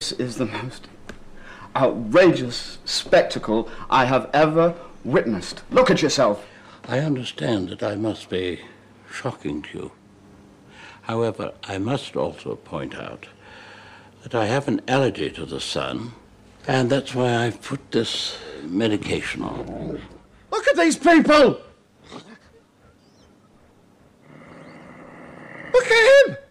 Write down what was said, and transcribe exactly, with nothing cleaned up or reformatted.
This is the most outrageous spectacle I have ever witnessed. Look at yourself. I understand that I must be shocking to you. However, I must also point out that I have an allergy to the sun, and that's why I've put this medication on. Look at these people! Look at him!